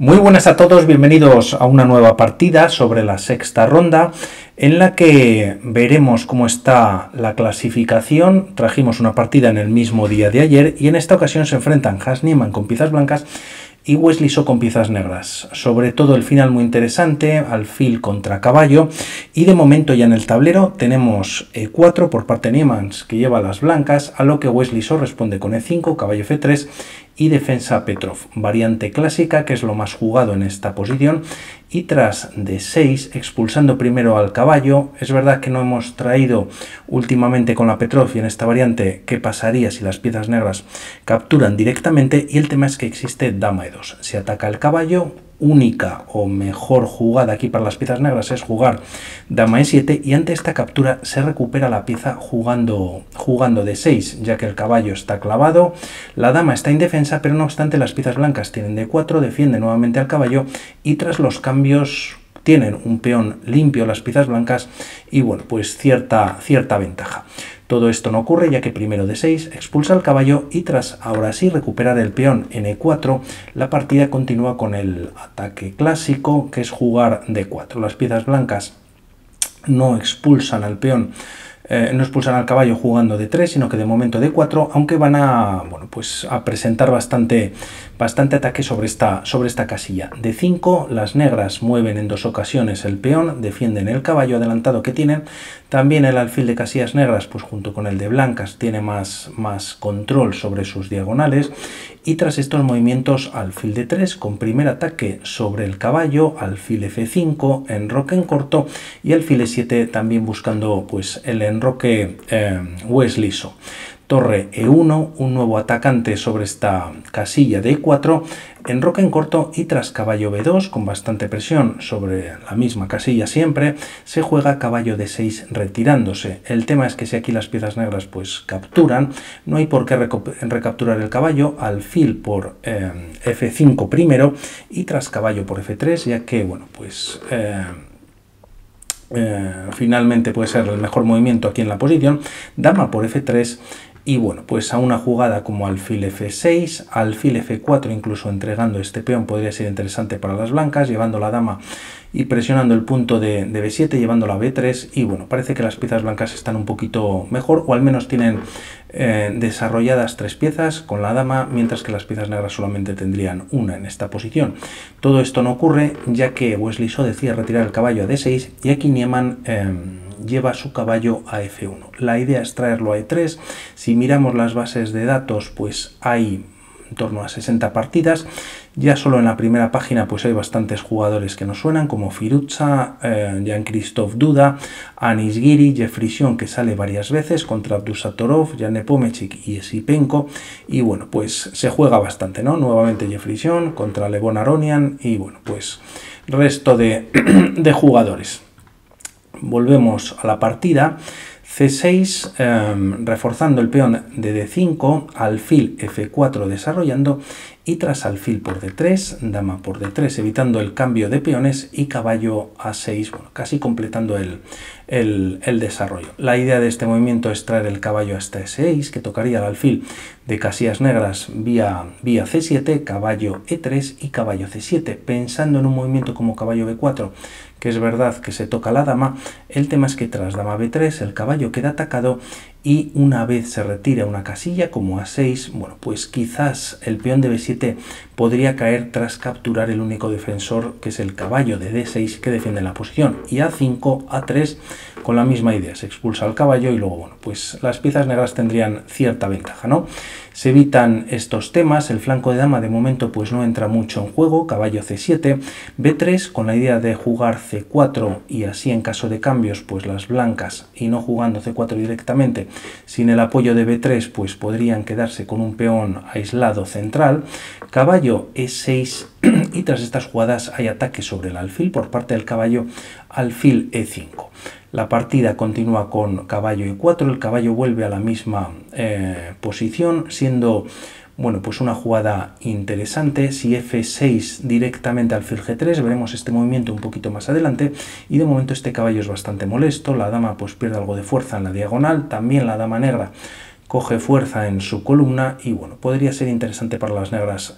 Muy buenas a todos, bienvenidos a una nueva partida sobre la sexta ronda en la que veremos cómo está la clasificación. Trajimos una partida en el mismo día de ayer y en esta ocasión se enfrentan Hans Niemann con piezas blancas y Wesley So con piezas negras. Sobre todo el final muy interesante, alfil contra caballo, y de momento ya en el tablero tenemos E4 por parte de Niemann, que lleva las blancas, a lo que Wesley So responde con E5, caballo F3 y defensa Petrov, variante clásica que es lo más jugado en esta posición, y tras D6 expulsando primero al caballo. Es verdad que no hemos traído últimamente con la Petrov y en esta variante qué pasaría si las piezas negras capturan directamente, y el tema es que existe dama E2, se ataca el caballo. Única o mejor jugada aquí para las piezas negras es jugar dama E7 y ante esta captura se recupera la pieza jugando D6, ya que el caballo está clavado, la dama está indefensa, pero no obstante las piezas blancas tienen D4, defiende nuevamente al caballo y tras los cambios tienen un peón limpio las piezas blancas y bueno, pues cierta ventaja. Todo esto no ocurre ya que primero D6 expulsa al caballo y tras ahora sí recuperar el peón en E4, la partida continúa con el ataque clásico que es jugar D4. Las piezas blancas no expulsan al peón, no expulsan al caballo jugando D3, sino que de momento D4, aunque van a, bueno, pues a presentar bastante ataque sobre esta casilla. D5, las negras mueven en dos ocasiones el peón, defienden el caballo adelantado que tienen. También el alfil de casillas negras, pues junto con el de blancas, tiene más control sobre sus diagonales. Y tras estos movimientos, alfil D3 con primer ataque sobre el caballo, alfil F5, enroque en corto y alfil E7 también buscando pues el enroque Wesley So. Torre E1, un nuevo atacante sobre esta casilla de E4, enroque en corto y tras caballo B2 con bastante presión sobre la misma casilla siempre, se juega caballo D6 retirándose. El tema es que si aquí las piezas negras pues capturan, no hay por qué recapturar el caballo, alfil por F5 primero y tras caballo por F3, ya que bueno pues finalmente puede ser el mejor movimiento aquí en la posición, dama por F3. Y bueno, pues a una jugada como alfil F6, alfil F4, incluso entregando este peón podría ser interesante para las blancas, llevando la dama y presionando el punto de B7, llevándola a B3, y bueno, parece que las piezas blancas están un poquito mejor, o al menos tienen desarrolladas tres piezas con la dama, mientras que las piezas negras solamente tendrían una en esta posición. Todo esto no ocurre, ya que Wesley So decide retirar el caballo a D6, y aquí Niemann lleva su caballo a F1. La idea es traerlo a E3. Si miramos las bases de datos, pues hay en torno a 60 partidas. Ya solo en la primera página pues hay bastantes jugadores que nos suenan, como Firuza, Jan-Krzysztof Duda, Anis Giri, Jeffrey Sion, que sale varias veces, contra Abdusatorov, Jan Nepomniachtchi y Esipenko. Y bueno, pues se juega bastante, ¿no? Nuevamente Jeffrey Sion contra Levon Aronian y bueno, pues resto de jugadores. Volvemos a la partida. C6 reforzando el peón de D5, alfil F4 desarrollando y tras alfil por D3, dama por D3 evitando el cambio de peones y caballo A6, bueno, casi completando el desarrollo. La idea de este movimiento es traer el caballo hasta E6, que tocaría el alfil de casillas negras vía C7, caballo E3 y caballo C7, pensando en un movimiento como caballo B4, que es verdad que se toca la dama. El tema es que tras dama B3 el caballo queda atacado y una vez se retira una casilla como A6, bueno, pues quizás el peón de B7 podría caer tras capturar el único defensor, que es el caballo de D6 que defiende la posición, y A5, A3 con la misma idea, se expulsa al caballo y luego, bueno, pues las piezas negras tendrían cierta ventaja, ¿no? Se evitan estos temas, el flanco de dama de momento pues no entra mucho en juego, caballo C7, B3 con la idea de jugar C4 y así en caso de cambios pues las blancas, y no jugando C4 directamente, sin el apoyo de B3 pues podrían quedarse con un peón aislado central, caballo E6 y tras estas jugadas hay ataque sobre el alfil por parte del caballo, alfil E5. La partida continúa con caballo E4, el caballo vuelve a la misma posición, siendo bueno, pues una jugada interesante. Si F6 directamente alfil G3, veremos este movimiento un poquito más adelante, y de momento este caballo es bastante molesto, la dama pues pierde algo de fuerza en la diagonal, también la dama negra coge fuerza en su columna, y bueno, podría ser interesante para las negras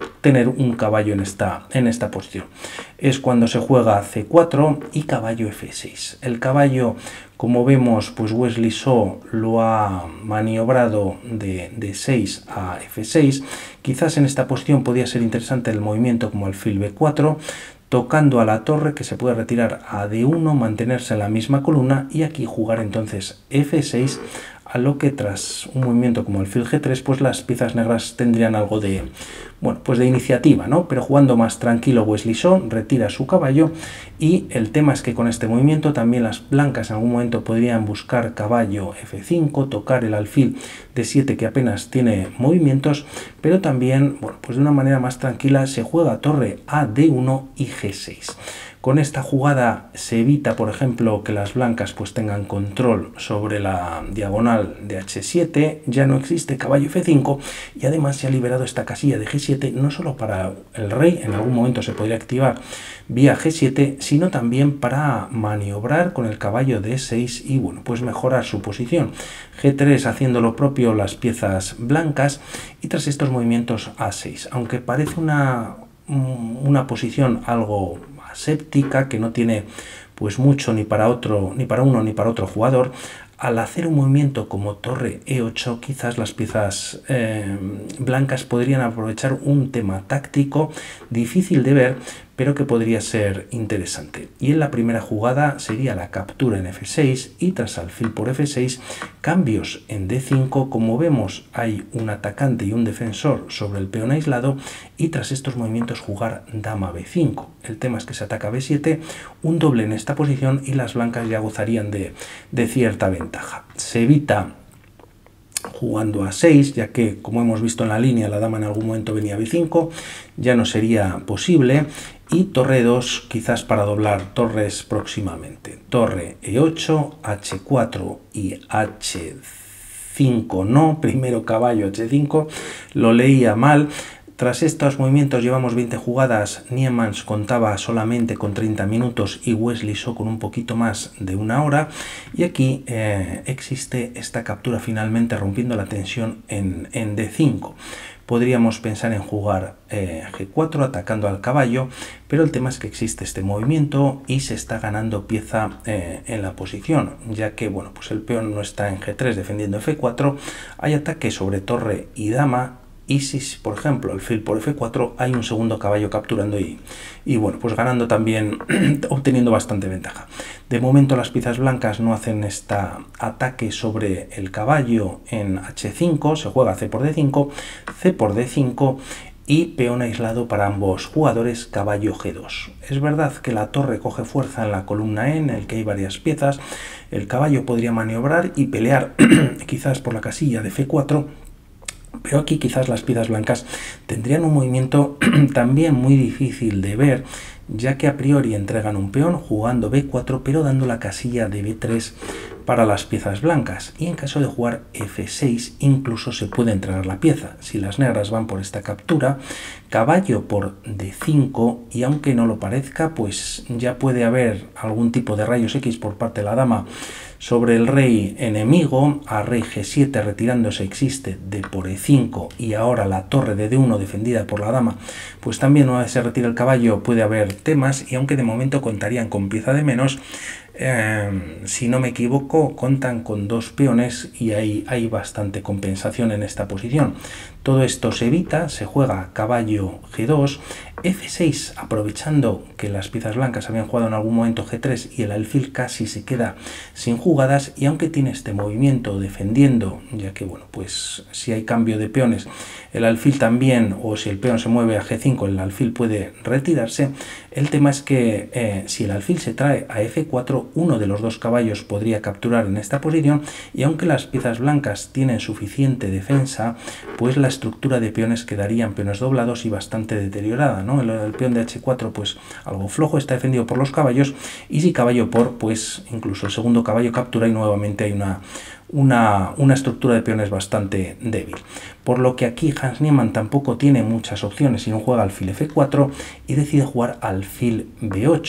tener un caballo en esta posición. Es cuando se juega C4 y caballo F6. El caballo, como vemos, pues Wesley So lo ha maniobrado de D6 a F6. Quizás en esta posición podría ser interesante el movimiento como alfil B4, tocando a la torre, que se puede retirar a D1, mantenerse en la misma columna y aquí jugar entonces F6, a lo que tras un movimiento como alfil G3, pues las piezas negras tendrían algo de, bueno, pues de iniciativa, ¿no? Pero jugando más tranquilo, Wesley So retira su caballo y el tema es que con este movimiento también las blancas en algún momento podrían buscar caballo F5, tocar el alfil D7 que apenas tiene movimientos, pero también, bueno, pues de una manera más tranquila se juega torre a D1 y G6. Con esta jugada se evita, por ejemplo, que las blancas pues tengan control sobre la diagonal de H7, ya no existe caballo F5 y además se ha liberado esta casilla de G7 no solo para el rey, en algún momento se podría activar vía G7, sino también para maniobrar con el caballo D6 y bueno, pues mejorar su posición. G3 haciendo lo propio las piezas blancas y tras estos movimientos A6, aunque parece una posición algo aséptica, que no tiene pues mucho ni para uno ni para otro jugador, al hacer un movimiento como torre E8 quizás las piezas blancas podrían aprovechar un tema táctico difícil de ver, pero que podría ser interesante. Y en la primera jugada sería la captura en F6 y tras alfil por F6 cambios en D5. Como vemos hay un atacante y un defensor sobre el peón aislado y tras estos movimientos jugar dama B5. El tema es que se ataca B7, un doble en esta posición y las blancas ya gozarían de cierta ventaja. Se evita jugando a 6, ya que, como hemos visto en la línea, la dama en algún momento venía a B5, ya no sería posible, y torre 2 quizás para doblar torres próximamente. Torre E8, H4 y H5 no, primero caballo H5, lo leía mal. Tras estos movimientos llevamos 20 jugadas, Niemans contaba solamente con 30 minutos y Wesley So con un poquito más de una hora y aquí existe esta captura finalmente rompiendo la tensión en D5. Podríamos pensar en jugar G4 atacando al caballo, pero el tema es que existe este movimiento y se está ganando pieza en la posición, ya que bueno, pues el peón no está en G3 defendiendo F4, hay ataque sobre torre y dama. Y si, por ejemplo, alfil por F4, hay un segundo caballo capturando y bueno, pues ganando también, obteniendo bastante ventaja. De momento las piezas blancas no hacen este ataque sobre el caballo en H5, se juega C por D5, C por D5 y peón aislado para ambos jugadores, caballo G2. Es verdad que la torre coge fuerza en la columna E, en el que hay varias piezas, el caballo podría maniobrar y pelear quizás por la casilla de F4, pero aquí quizás las piezas blancas tendrían un movimiento también muy difícil de ver, ya que a priori entregan un peón jugando B4, pero dando la casilla de B3 para las piezas blancas. Y en caso de jugar F6, incluso se puede entregar la pieza. Si las negras van por esta captura, caballo por D5, y aunque no lo parezca, pues ya puede haber algún tipo de rayos X por parte de la dama sobre el rey enemigo. A rey G7 retirándose existe D por E5 y ahora la torre de D1 defendida por la dama, pues también una vez se retira el caballo puede haber temas, y aunque de momento contarían con pieza de menos, si no me equivoco contan con dos peones y hay bastante compensación en esta posición. Todo esto se evita, se juega caballo G2, F6 aprovechando que las piezas blancas habían jugado en algún momento G3 y el alfil casi se queda sin jugadas, y aunque tiene este movimiento defendiendo, ya que bueno, pues si hay cambio de peones el alfil también, o si el peón se mueve a G5 el alfil puede retirarse. El tema es que si el alfil se trae a F4, uno de los dos caballos podría capturar en esta posición, y aunque las piezas blancas tienen suficiente defensa, pues la estructura de peones quedarían peones doblados y bastante deteriorada, ¿no? El peón de H4 pues algo flojo, está defendido por los caballos, y si caballo por, pues incluso el segundo caballo captura y nuevamente hay una estructura de peones bastante débil. Por lo que aquí Hans Niemann tampoco tiene muchas opciones, sino juega alfil F4 y decide jugar alfil B8.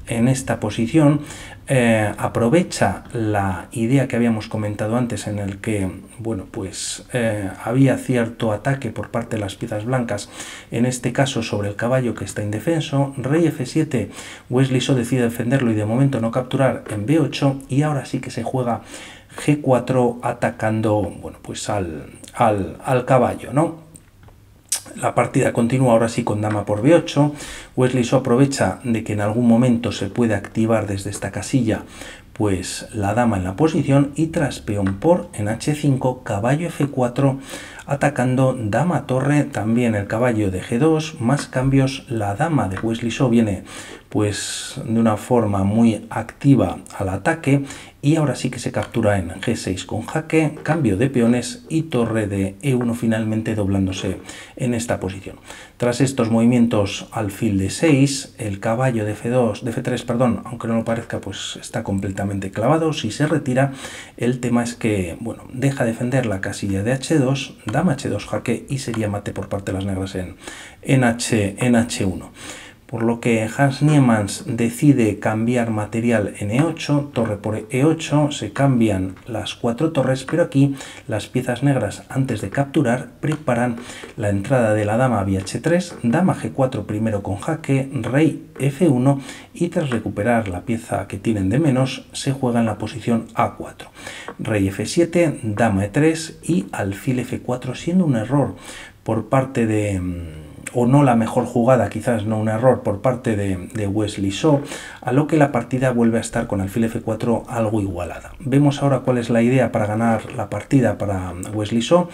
en esta posición aprovecha la idea que habíamos comentado antes, en el que, bueno, pues había cierto ataque por parte de las piezas blancas, en este caso sobre el caballo que está indefenso. Rey F7, Wesley So decide defenderlo y de momento no capturar en B8, y ahora sí que se juega G4 atacando, bueno, pues al caballo, ¿no? La partida continúa ahora sí con dama por B8. Wesley So aprovecha de que en algún momento se puede activar desde esta casilla pues la dama en la posición, y tras peón por en H5, caballo F4 atacando dama torre, también el caballo de G2, más cambios. La dama de Wesley So viene pues de una forma muy activa al ataque, y ahora sí que se captura en G6 con jaque, cambio de peones y torre de E1 finalmente doblándose en esta posición. Tras estos movimientos alfil de 6, el caballo de F2, de F3, perdón, aunque no lo parezca, pues está completamente clavado. Si se retira, el tema es que, bueno, deja defender la casilla de H2, dama H2 jaque, y sería mate por parte de las negras en H1. Por lo que Hans Niemann decide cambiar material en E8, torre por E8, se cambian las 4 torres, pero aquí las piezas negras, antes de capturar, preparan la entrada de la dama vía H3, dama G4 primero con jaque, rey F1, y tras recuperar la pieza que tienen de menos, se juega en la posición A4. Rey F7, dama E3 y alfil F4, siendo un error por parte de... o no la mejor jugada, quizás no un error por parte de Wesley So, a lo que la partida vuelve a estar con alfil F4 algo igualada. Vemos ahora cuál es la idea para ganar la partida para Wesley So.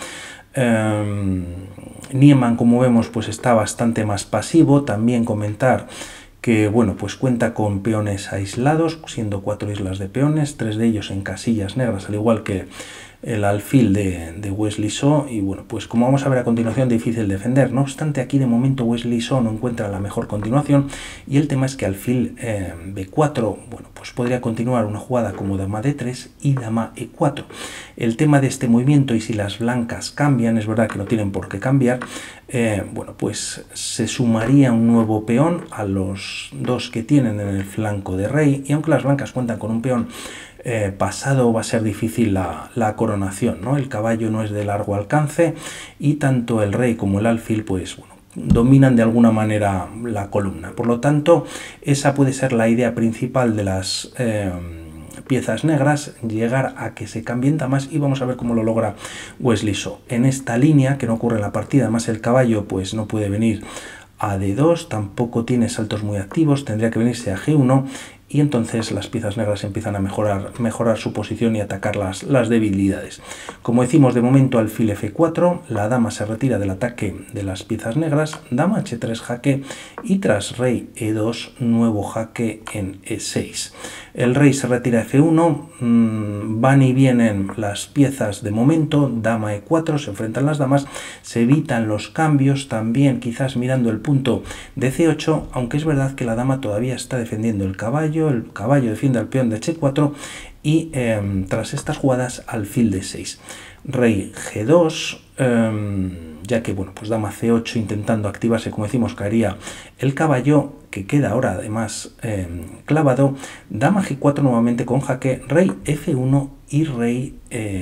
Niemann, como vemos, pues está bastante más pasivo. También comentar que, bueno, pues cuenta con peones aislados, siendo 4 islas de peones, 3 de ellos en casillas negras, al igual que el alfil de Wesley So, y bueno, pues como vamos a ver a continuación, difícil defender. No obstante, aquí de momento Wesley So no encuentra la mejor continuación, y el tema es que alfil B4, bueno, pues podría continuar una jugada como dama D3 y dama E4. El tema de este movimiento, y si las blancas cambian, es verdad que no tienen por qué cambiar, bueno, pues se sumaría un nuevo peón a los 2 que tienen en el flanco de rey, y aunque las blancas cuentan con un peón pasado, va a ser difícil la coronación, ¿no? El caballo no es de largo alcance, y tanto el rey como el alfil, pues bueno, dominan de alguna manera la columna. Por lo tanto, esa puede ser la idea principal de las piezas negras, llegar a que se cambien damas, y vamos a ver cómo lo logra Wesley So. En esta línea, que no ocurre en la partida, además el caballo pues no puede venir a D2, tampoco tiene saltos muy activos, tendría que venirse a G1, y entonces las piezas negras empiezan a mejorar su posición y atacar las debilidades. Como decimos, de momento alfil F4, la dama se retira del ataque de las piezas negras, dama H3 jaque, y tras rey E2, nuevo jaque en E6. El rey se retira a F1, van y vienen las piezas de momento, dama E4, se enfrentan las damas, se evitan los cambios, también quizás mirando el punto de C8, aunque es verdad que la dama todavía está defendiendo el caballo defiende al peón de H4, y tras estas jugadas alfil de 6, rey G2, ya que, bueno, pues dama C8 intentando activarse, como decimos, caería el caballo, que queda ahora además clavado, dama G4 nuevamente con jaque, rey F1 y rey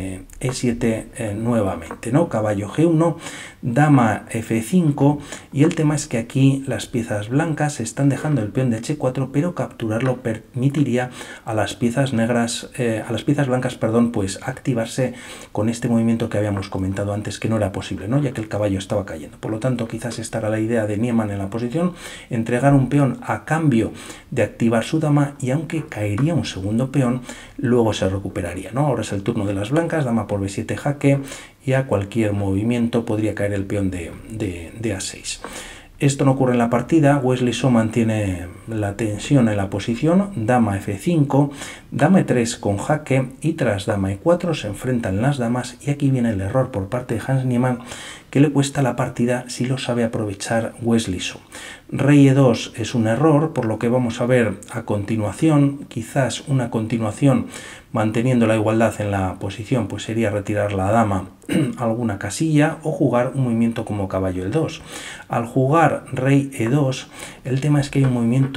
E7 nuevamente, ¿no? Caballo G1, dama F5, y el tema es que aquí las piezas blancas están dejando el peón de H4, pero capturarlo permitiría a las piezas negras, a las piezas blancas, perdón, pues activarse con este movimiento que habíamos comentado antes, que no era posible, ¿no? Ya que el caballo estaba cayendo. Por lo tanto, quizás esta era la idea de Niemann en la posición, entregar un peón a cambio de activar su dama, y aunque caería un segundo peón, luego se recuperaría, ¿no? Ahora es el turno de las blancas, dama por B7 jaque, y a cualquier movimiento podría caer el peón de A6. Esto no ocurre en la partida. Wesley So mantiene la tensión en la posición, dama F5, dama E3 con jaque, y tras dama E4 se enfrentan las damas, y aquí viene el error por parte de Hans Niemann, que le cuesta la partida si lo sabe aprovechar Wesley So. Rey E2 es un error, por lo que vamos a ver a continuación, quizás una continuación manteniendo la igualdad en la posición, pues sería retirar la dama a alguna casilla o jugar un movimiento como caballo E2. Al jugar rey E2, el tema es que hay un movimiento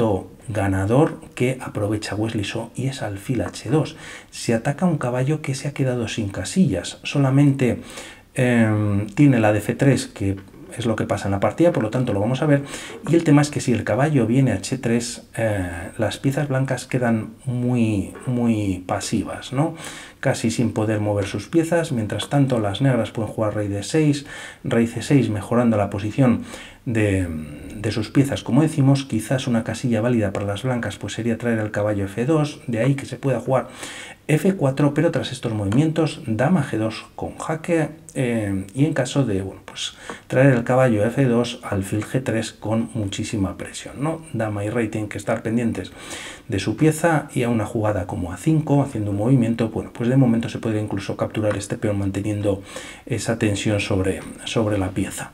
ganador que aprovecha Wesley So y es alfil H2. Se ataca un caballo que se ha quedado sin casillas, solamente tiene la de F3, que es lo que pasa en la partida, por lo tanto lo vamos a ver. Y el tema es que si el caballo viene a H3, las piezas blancas quedan muy pasivas, ¿no? Casi sin poder mover sus piezas. Mientras tanto, las negras pueden jugar rey D6, rey C6, mejorando la posición de sus piezas, como decimos. Quizás una casilla válida para las blancas pues sería traer el caballo F2, de ahí que se pueda jugar F4, pero tras estos movimientos, dama G2 con jaque, y en caso de pues traer el caballo F2, alfil G3 con muchísima presión, ¿no? Dama y rey tienen que estar pendientes de su pieza, y a una jugada como A5, haciendo un movimiento, bueno, pues de momento se puede incluso capturar este peón manteniendo esa tensión sobre la pieza.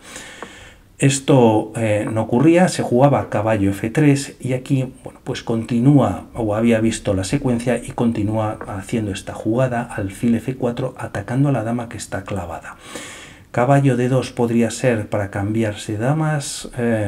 Esto no ocurría, se jugaba caballo F3 y aquí, bueno, pues continúa, o había visto la secuencia y continúa haciendo esta jugada, alfil F4, atacando a la dama que está clavada. Caballo D2 podría ser para cambiarse damas,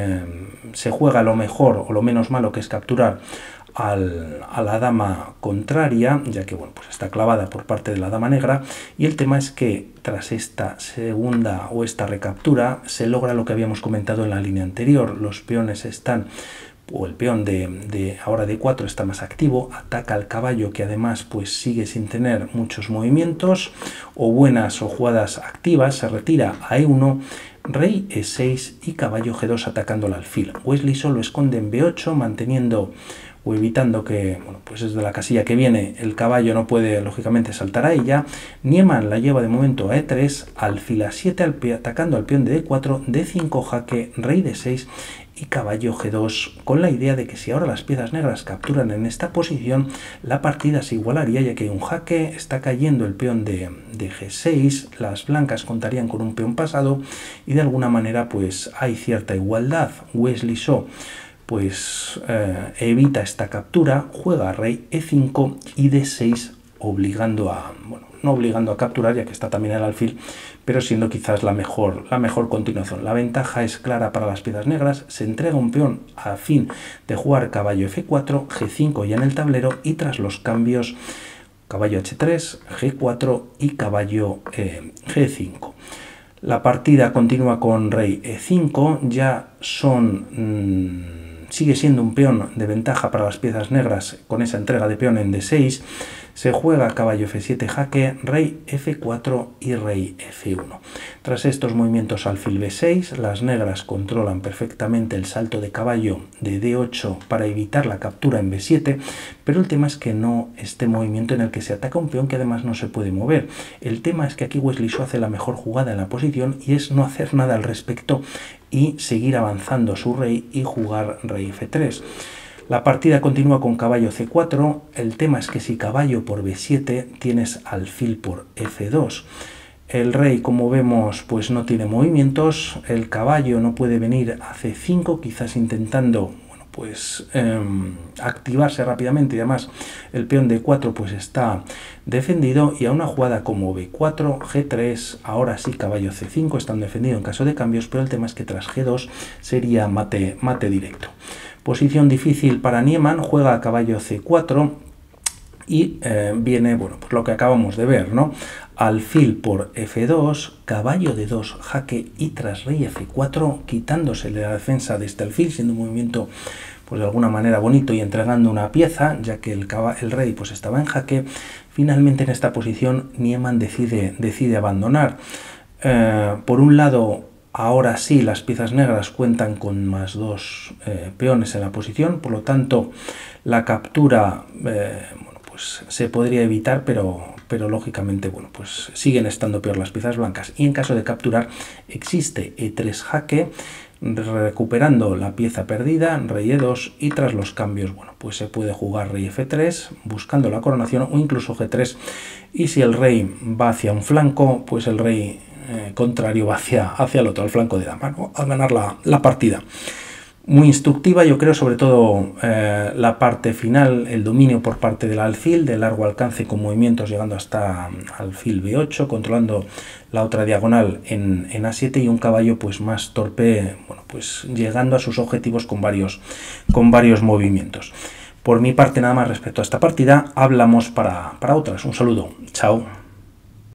se juega lo mejor o lo menos malo, que es capturar a la dama contraria, ya que bueno, pues está clavada por parte de la dama negra, y el tema es que tras esta segunda o esta recaptura se logra lo que habíamos comentado en la línea anterior. Los peones están, o el peón de ahora D4 está más activo, ataca al caballo, que además pues sigue sin tener muchos movimientos o buenas o jugadas activas, se retira a E1, rey E6 y caballo G2 atacando al alfil. Wesley So lo esconde en B8, manteniendo o evitando que, bueno, pues desde la casilla que viene el caballo no puede lógicamente saltar a ella. Niemann la lleva de momento a E3, alfil A7 atacando al peón de D4, D5 jaque, rey D6 y caballo G2, con la idea de que si ahora las piezas negras capturan en esta posición, la partida se igualaría, ya que hay un jaque, está cayendo el peón de G6, las blancas contarían con un peón pasado y de alguna manera pues hay cierta igualdad. Wesley So pues evita esta captura, juega rey E5 y D6, obligando a, bueno, no obligando a capturar, ya que está también el alfil, pero siendo quizás la mejor continuación. La ventaja es clara para las piezas negras, se entrega un peón a fin de jugar caballo F4, G5 ya en el tablero, y tras los cambios caballo H3, G4 y caballo G5. La partida continúa con rey E5, ya son... sigue siendo un peón de ventaja para las piezas negras con esa entrega de peón en D6. Se juega caballo F7 jaque, rey F4 y rey F1. Tras estos movimientos alfil B6, las negras controlan perfectamente el salto de caballo de D8 para evitar la captura en B7, pero el tema es que no este movimiento en el que se ataca un peón que además no se puede mover. El tema es que aquí Wesley So hace la mejor jugada en la posición y es no hacer nada al respecto y seguir avanzando su rey y jugar rey F3. La partida continúa con caballo C4, el tema es que si caballo por B7 tienes alfil por F2. El rey, como vemos, pues no tiene movimientos, el caballo no puede venir a C5, quizás intentando, bueno, pues activarse rápidamente, y además el peón D4 pues está defendido, y a una jugada como B4, G3, ahora sí caballo C5, están defendidos en caso de cambios, pero el tema es que tras G2 sería mate directo. Posición difícil para Niemann, juega a caballo C4 y viene, bueno, pues lo que acabamos de ver, ¿no? Alfil por F2, caballo D2 jaque y tras rey F4, quitándose la defensa de este alfil, siendo un movimiento pues de alguna manera bonito y entregando una pieza, ya que el rey pues estaba en jaque. Finalmente en esta posición Niemann decide abandonar. Por un lado, ahora sí las piezas negras cuentan con más dos peones en la posición, por lo tanto la captura bueno, pues se podría evitar, pero lógicamente bueno, pues siguen estando peor las piezas blancas, y en caso de capturar existe E3 jaque, recuperando la pieza perdida, rey E2, y tras los cambios bueno, pues se puede jugar rey F3 buscando la coronación, o incluso G3, y si el rey va hacia un flanco, pues el rey contrario va hacia el otro, al flanco de dama, ¿no? Al ganar la partida. Muy instructiva, yo creo, sobre todo la parte final, el dominio por parte del alfil, de largo alcance con movimientos llegando hasta alfil B8, controlando la otra diagonal en A7 y un caballo pues más torpe, bueno, pues llegando a sus objetivos con varios movimientos. Por mi parte nada más respecto a esta partida, hablamos para otras. Un saludo, chao.